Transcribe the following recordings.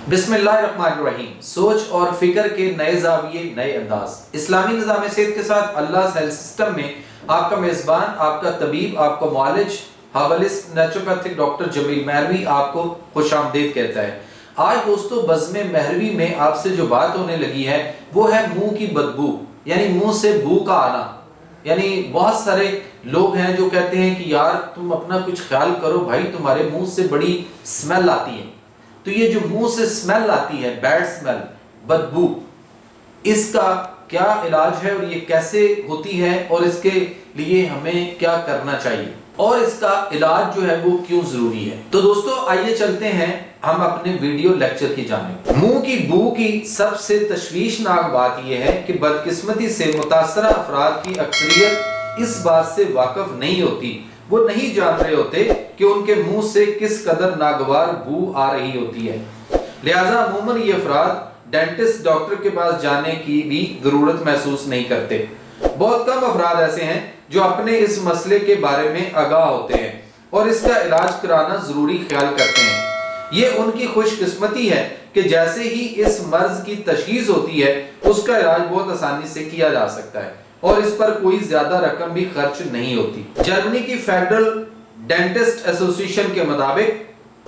बिस्मिल्लाहिर्रहमानिर्रहीम। सोच और फिक्र के नए जाविये, नए अंदाज। इस्लामी निज़ाम सेहत के साथ अल्लाह हेल्थ सिस्टम में आपका मेज़बान, आपका तबीब, आपका मुआलिज, herbalist, naturopathic doctor Jamil Mahrvi आपको खुशामदीद कहता है। आज दोस्तों बज़्म महरवी में आपसे जो बात होने लगी है वो है मुंह की बदबू, यानी मुंह से बू का आना। यानी बहुत सारे लोग हैं जो कहते हैं कि यार तुम अपना कुछ ख्याल करो भाई, तुम्हारे मुंह से बड़ी स्मेल आती है। तो ये जो मुंह से स्मेल आती है, बैड स्मेल, बदबू, इसका क्या इलाज है और ये कैसे होती है और इसके लिए हमें क्या करना चाहिए और इसका इलाज जो है वो क्यों जरूरी है। तो दोस्तों आइए चलते हैं हम अपने वीडियो लेक्चर की जानिब। मुंह की बू की सबसे तशवीशनाक बात यह है कि बदकिस्मती से मुतासरा अफराद की अक्सरियत इस बात से वाकिफ नहीं होती, वो नहीं जान रहे होते कि उनके मुंह से किस कदर नागवार बू आ रही होती है। लिहाजा अमूमन ये अफराद डेंटिस्ट डॉक्टर के पास जाने की भी जरूरत महसूस नहीं करते। बहुत कम अफराद ऐसे हैं जो अपने इस मसले के बारे में आगाह होते हैं और इसका इलाज कराना जरूरी ख्याल करते हैं। ये उनकी खुशकिस्मती है कि जैसे ही इस मर्ज की तशखीस होती है उसका इलाज बहुत आसानी से किया जा सकता है और इस पर कोई ज्यादा रकम भी खर्च नहीं होती। जर्मनी की फेडरल डेंटिस्ट एसोसिएशन के मुताबिक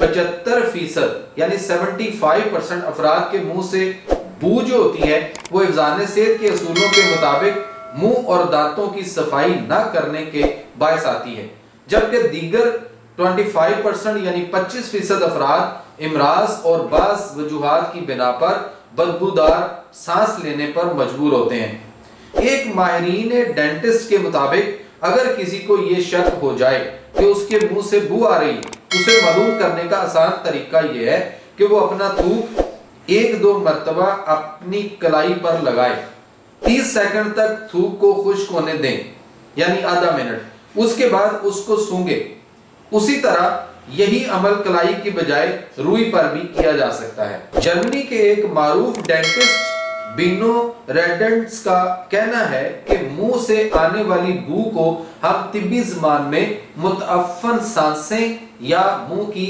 75% यानी 75% अफराद के मुंह से बू जो होती है वो हिफ्ज़ान सेहत के असूलों के मुताबिक मुंह और दांतों की सफाई न करने के बायस आती है, जबकि दीगर 25% यानी 25% अफराद इमराज और बास वजूहात की बिना पर बदबूदार सांस लेने पर मजबूर होते हैं। एक माहिरीन डेंटिस्ट के मुताबिक अगर किसी को ये शक हो जाए कि उसके मुंह से बू आ रही, उसे मालूम करने का आसान तरीका यह है कि वो अपना थूक 1-2 मरतबा अपनी कलाई पर लगाए, 30 सेकंड तक थूक को खुश्क होने दें, यानी आधा मिनट, उसके बाद उसको सूंघे। उसी तरह यही अमल कलाई की बजाय रुई पर भी किया जा सकता है। जर्मनी के एक मारूफ डेंटिस्ट बीनो रेडेंट्स का कहना है कि मुंह से आने वाली बू को हम तिब्बी ज़बान में मुतअफ्फन सांसें या मुंह की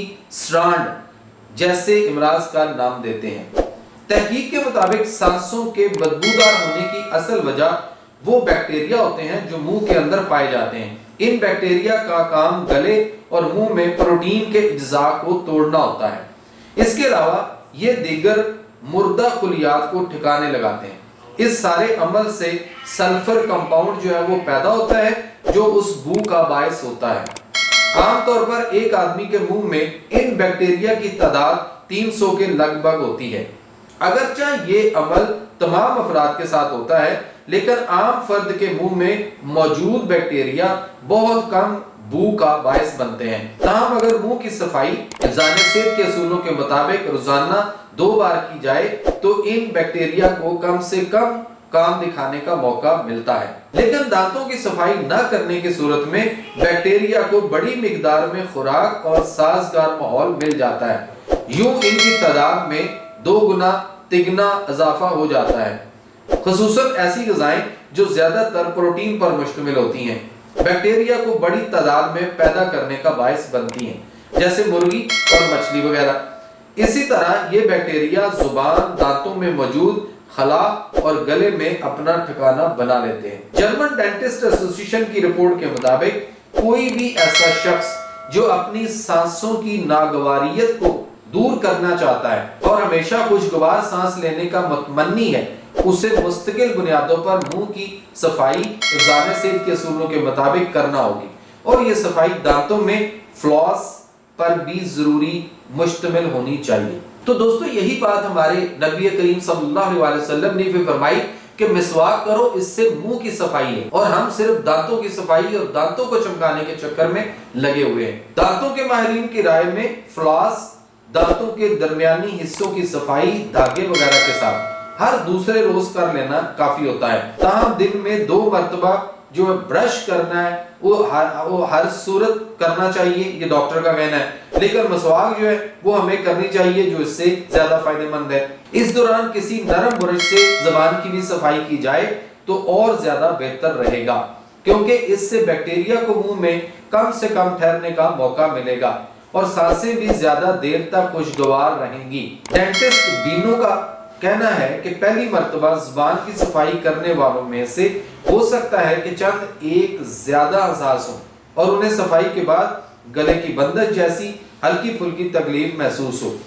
स्ट्रांड जैसे इमराज का नाम देते हैं। तहकीक के मुताबिक सांसों के बदबूदार होने की असल वजह वो बैक्टीरिया होते हैं जो मुंह के अंदर पाए जाते हैं। इन बैक्टीरिया का काम गले और मुंह में प्रोटीन के इज्जा को तोड़ना होता है। इसके अलावा ये दीगर मुर्दा खुलियात को ठिकाने लगाते हैं। इस सारे अमल से सल्फर कंपाउंड जो है वो पैदा होता है जो उस बू का बायस होता है। आमतौर पर एक आदमी के मुंह में इन बैक्टीरिया की तादाद 300 के लगभग होती है। अगरचे ये अमल तमाम अफराद के साथ होता है, लेकिन आम फर्द के मुंह में मौजूद बैक्टीरिया बहुत कम बू का बायस बनते हैं। ताहम अगर मुंह की सफाई हिफ्ज़ान सेहत के असूलों के मुताबिक रोजाना 2 बार की जाए तो इन बैक्टीरिया को कम से कम काम दिखाने का मौका मिलता है। लेकिन दांतों की सफाई न करने की सूरत में बैक्टीरिया को बड़ी मिकदार में खुराक और साजगार माहौल मिल जाता है। यूं इनकी तादाद में 2 गुना तिगना इजाफा हो जाता है। खुसूसन ऐसी ग़िज़ाएं जो ज्यादातर प्रोटीन पर मुश्तमिल होती हैं बैक्टीरिया को बड़ी तादाद में पैदा करने का बायस बनती हैं, जैसे मुर्गी और मछली वगैरह। इसी तरह ये बैक्टीरिया जुबान, दांतों में मौजूद खला और गले में अपना ठिकाना बना लेते हैं। जर्मन डेंटिस्ट एसोसिएशन की रिपोर्ट के मुताबिक कोई भी ऐसा शख्स जो अपनी सांसों की नागवारियत को दूर करना चाहता है और हमेशा खुशगवार सांस लेने का मुतमन्नी है, उसे मुस्तकिल बुनियादों पर मुंह की सफाई हिफ्ज़ान सेहत के असूलों के मुताबिक करना होगी और ये सफाई दांतों में फ्लॉस पर भी जरूरी मुश्तमिल होनी चाहिए। तो दोस्तों यही बात हमारे नबी करीम सल्लल्लाहु अलैहि वसल्लम ने भी फरमाई कि मिसवाक करो, इससे मुंह की सफाई है। और हम सिर्फ दांतों की सफाई और दांतों को चमकाने के चक्कर में लगे हुए हैं। दांतों के माहिरीन की राय में फ्लॉस, दांतों के दरमियानी हिस्सों की सफाई धागे वगैरह के साथ हर दूसरे रोज कर लेना काफी होता है। ताहम दिन में 2 मरतबा जो ब्रश करना है वो हर सूरत करना चाहिए, ये डॉक्टर का कहना है। लेकिन मसवाक जो है वो हमें करनी चाहिए जो इससे ज्यादा फायदेमंद है। इस दौरान किसी नरम ब्रश से जबान की भी सफाई की जाए तो और ज्यादा बेहतर रहेगा, क्योंकि इससे बैक्टीरिया को मुंह में कम से कम ठहरने का मौका मिलेगा और सांसें भी ज्यादा देर तक खुशगवार रहेंगी। डेंटिस्ट बीनो का कहना है कि पहली मर्तबा जुबान की सफाई करने वालों में से हो सकता है कि चंद एक ज्यादा हसास हो और उन्हें सफाई के बाद गले की बंदश जैसी हल्की फुल्की तकलीफ महसूस हो,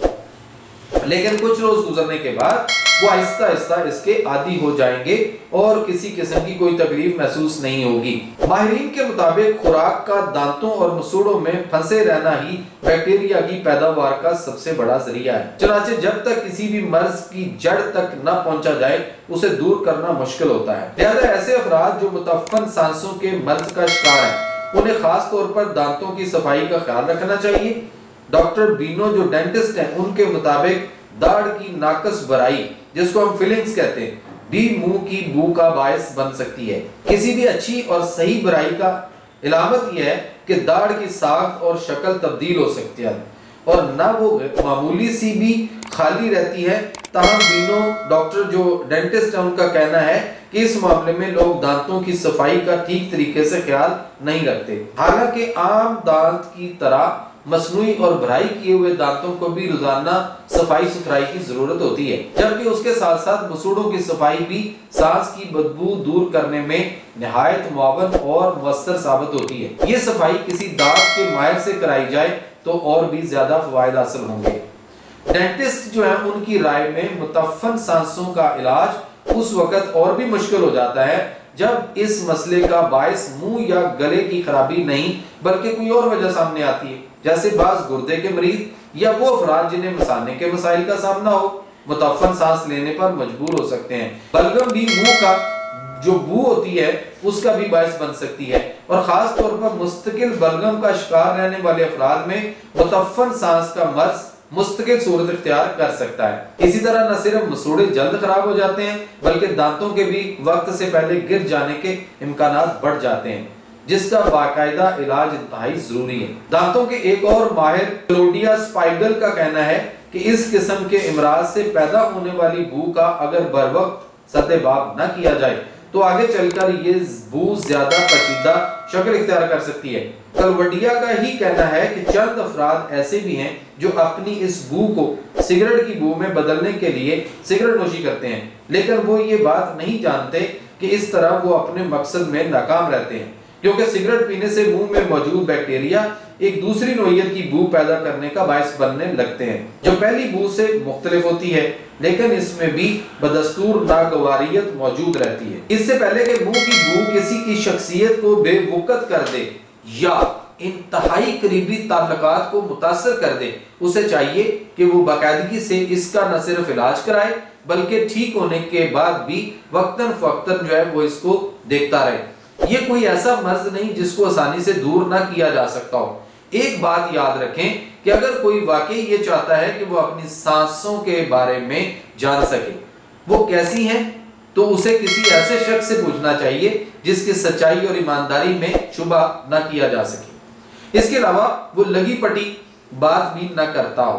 लेकिन कुछ रोज गुजरने के बाद वो आहिस्ता आहिस्ता इसके आदी हो जाएंगे और किसी किस्म की कोई तकलीफ महसूस नहीं होगी। माहिरीन के मुताबिक खुराक का दांतों और मसूड़ों में फंसे रहना ही बैक्टीरिया की पैदावार का सबसे बड़ा जरिया है। चनाचे जब तक किसी भी मर्ज की जड़ तक न पहुंचा जाए उसे दूर करना मुश्किल होता है। लिहाजा ऐसे अफराद जो मुतफ्फन सांसों के मर्ज का शिकार है उन्हें खास तौर पर दांतों की सफाई का ख्याल रखना चाहिए। डॉक्टर बीनो जो डेंटिस्ट हैं उनके मुताबिक दाढ़ की नाकस भराई, जिसको हम फिलिंग्स कहते हैं, भी मुंह की बू का बायस बन सकती है। किसी भी अच्छी और सही भराई का इलामत यह है कि दाढ़ की साख्त और शक्ल तब्दील हो सकती है और ना वो मामूली सी भी खाली रहती है। ताहम बीनो डॉक्टर जो डेंटिस्ट है उनका कहना है कि इस मामले में लोग दांतों की सफाई का ठीक तरीके से ख्याल नहीं रखते। हालांकि आम दांत की तरह मसनूई और भराई किए हुए दांतों को भी रोजाना सफाई सुथराई की जरूरत होती है, जबकि उसके साथ साथ मसूड़ों की सफाई भी सांस की बदबू दूर करने में निहायत मुआवन और मुअस्सर साबित होती है। ये सफाई किसी दांत के माहिर से कराई जाए तो और भी ज्यादा फवायद हासिल होंगे। डेंटिस्ट जो है उनकी राय में मुतफ्फन सांसों का इलाज उस वक्त और भी मुश्किल हो जाता है जब इस मसले का बायस मुंह या गले की खराबी नहीं बल्कि कोई और वजह सामने आती है, जैसे बाज गुर्दे के मरीज या वो अफराद जिन्हें मसाने के मसाइल का सामना हो मुतफ्फन सांस लेने पर मजबूर हो सकते हैं। बलगम भी मुंह का जो बू होती है उसका भी बायस बन सकती है और खास तौर पर मुस्तकिल बलगम का शिकार रहने वाले अफराद में मुतफ्फन सांस का मर्ज मुस्तकिल सूरत इख्तियार कर सकता है। इसी तरह न सिर्फ मसूड़े जल्द खराब हो जाते हैं बल्कि दांतों के भी वक्त से पहले गिर जाने के इम्कानात बढ़ जाते हैं, जिसका बाकायदा इलाज इंतहाई जरूरी है। दांतों के एक और माहिर क्लोडिया स्पाइगल का कहना है कि इस किस्म के इमराज से पैदा होने वाली बू का अगर बर वक्त सतबाब न किया जाए तो आगे चलकर ये बू ज्यादा पेचीदा शक्ल इख्तियार कर सकती है। कलवडिया का ही कहना है कि चंद अफराद ऐसे भी हैं जो अपनी इस बू को सिगरेट की बू में बदलने के लिए सिगरेट नोशी करते हैं, लेकिन वो ये बात नहीं जानते कि इस तरह वो अपने मकसद में नाकाम रहते हैं, क्योंकि सिगरेट पीने से मुंह में मौजूद बैक्टीरिया एक दूसरी नोयत की बू पैदा करने का बायस बनने लगते हैं जो पहली बू से मुख्तलिफ होती है, लेकिन इसमें भी बदस्तूर नागवारियत मौजूद रहती है। इससे पहले कि मुंह की बू किसी की शख्सियत को बेवकूफ कर दे या इंतहाई करीबी ताल्लुकात को मुतासर कर दे, उसे चाहिए कि वो बाकायदगी से इसका न सिर्फ इलाज कराए बल्कि ठीक होने के बाद भी वक्तन फक्तन जो है वो इसको देखता रहे। ये कोई ऐसा मर्ज नहीं जिसको आसानी से दूर ना किया जा सकता हो। एक बात याद रखें कि अगर कोई वाकई ये चाहता है कि वो अपनी सांसों के बारे में जान सके वो कैसी हैं, तो उसे किसी ऐसे शख्स से पूछना चाहिए जिसकी सच्चाई और ईमानदारी में शुबा न किया जा सके। इसके अलावा वो लगी पटी बात भी न करता हो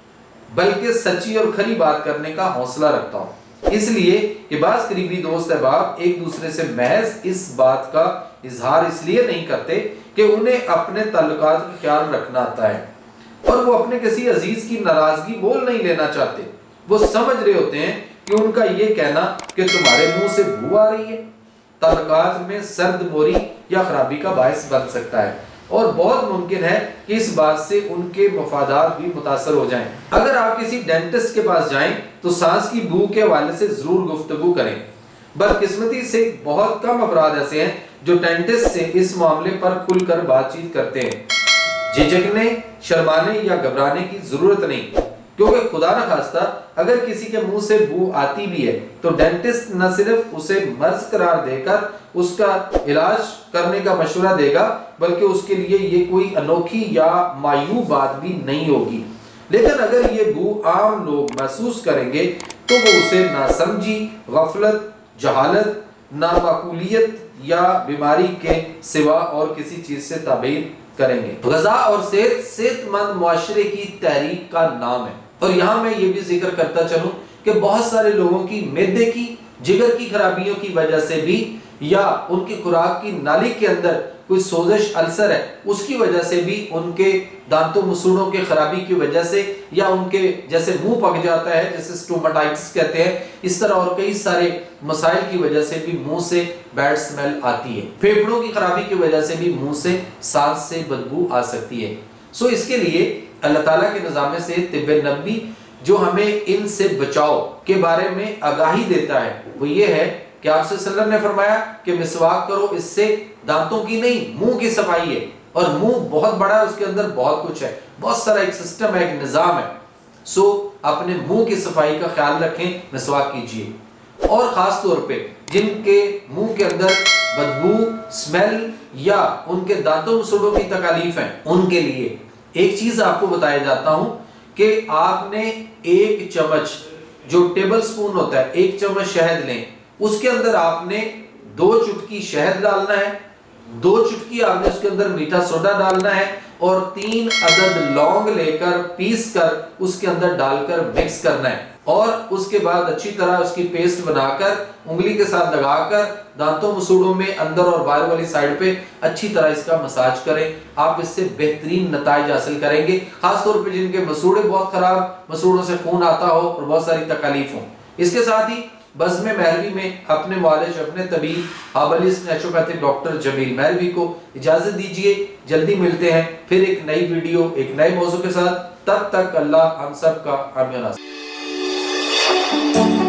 बल्कि सच्ची और खरी बात करने का हौसला रखता हो। इसलिए कि बास करीबी दोस्त अहबाब एक दूसरे से महज इस बात का इजहार इसलिए नहीं करते कि उन्हें अपने ताल्लुकात का ख्याल रखना आता है और वो अपने किसी अजीज की नाराजगी मोल नहीं लेना चाहते। वो समझ रहे होते हैं कि उनका ये कहना कि तुम्हारे मुंह से बू आ रही है ताल्लुकात में सर्द मोरी या खराबी का बायस बन सकता है और बहुत मुमकिन है कि इस बात से उनके मफादात भी मुतासर हो जाएं। अगर आप किसी डेंटिस्ट के पास जाएं तो सांस की बू के हवाले से जरूर गुफ्तगू करें। बदकिस्मती से बहुत कम अफराद ऐसे हैं जो डेंटिस्ट से इस मामले पर खुलकर बातचीत करते हैं। झिझकने, शर्माने या घबराने की जरूरत नहीं, क्योंकि खुदा न खास्ता अगर किसी के मुंह से बू आती भी है तो डेंटिस्ट न सिर्फ उसे मर्ज करार देकर उसका इलाज करने का मशवरा देगा बल्कि उसके लिए ये कोई अनोखी या मायूब बात भी नहीं होगी। लेकिन अगर ये बू आम लोग महसूस करेंगे तो वो उसे नासमझी, गफलत, जहालत, नामाकूलियत या बीमारी के सिवा और किसी चीज से ताबीर करेंगे। ग़िज़ा और सेहतमंद मुआशरे की तहरीक का नाम है। और यहाँ मैं ये भी जिक्र करता चलूं कि बहुत सारे लोगों की मैदे की, जिगर की खराबियों की वजह से भी या उनकी खुराक की नाली के अंदर कोई सोजिश अल्सर है, उसकी वजह से भी, उनके दांतों मसूड़ों के खराबी की वजह से, या उनके जैसे मुंह पक जाता है जैसे स्टोमाटाइटिस कहते हैं, इस तरह और कई सारे मसाइल की वजह से भी मुंह से बैड स्मेल आती है। फेफड़ों की खराबी की वजह से भी मुंह से सांस से बदबू आ सकती है। सो इसके लिए अल्लाह ताला के निज़ाम से तिब्बे नबी जो हमें इनसे बचाव के बारे में आगाही देता है वो ये है कि आपसे सल्लल्लाहु अलैहि वसल्लम ने फरमाया कि मिसवाक करो, इससे दांतों की नहीं मुंह की सफाई है। और मुंह बहुत बड़ा है, उसके अंदर बहुत कुछ है, बहुत सारा एक सिस्टम है, एक निजाम है। सो अपने मुंह की सफाई का ख्याल रखें, मिसवाक कीजिए। और खास तौर पे जिनके मुंह के अंदर बदबू, स्मेल या उनके दांतों मसूड़ों की तकलीफ है, उनके लिए एक चीज आपको बताया जाता हूं कि आपने 1 चम्मच जो टेबल स्पून होता है, 1 चम्मच शहद लें, उसके अंदर आपने 2 चुटकी शहद डालना है, 2 चुटकी आपने उसके अंदर मीठा सोडा डालना है, और 3 अदद लौंग लेकर पीस कर उसके अंदर डालकर मिक्स करना है। और उसके बाद अच्छी तरह उसकी पेस्ट बनाकर उंगली के साथ लगाकर दांतों मसूड़ों में अंदर और बाहर वाली साइड पे अच्छी तरह इसका मसाज करें। आप इससे बेहतरीन नताइज हासिल करेंगे, खासतौर पे जिनके मसूड़े बहुत खराब, मसूड़ों से खून आता हो और बहुत सारी तकलीफ हो। इसके साथ ही बज़्म महरवी में अपने मुआलिज, अपने तबीब herbalist naturopathic doctor Jamil Mahrvi को इजाजत दीजिए। जल्दी मिलते हैं फिर एक नई वीडियो, एक नए मौजू के साथ। तब तक अल्लाह हम सब का आमीन।